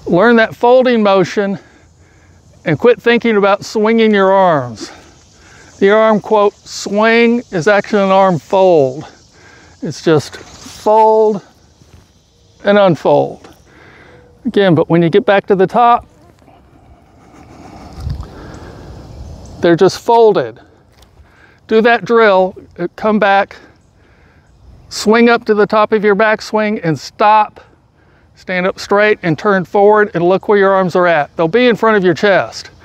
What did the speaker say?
Learn that folding motion and quit thinking about swinging your arms. The arm, quote, swing is actually an arm fold. It's just fold and unfold. Again, but when you get back to the top, they're just folded. Do that drill, come back, swing up to the top of your backswing and stop. Stand up straight and turn forward and look where your arms are at. They'll be in front of your chest.